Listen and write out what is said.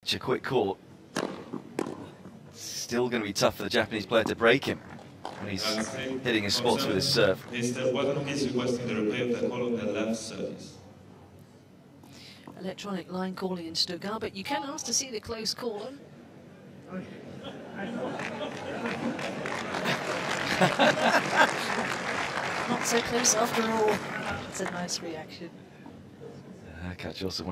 such a quick court. Still going to be tough for the Japanese player to break him when he's hitting his spots with his serve. Electronic line calling in Stuttgart, but you can ask to see the close call. Not so close after all. It's a nice reaction. Catch also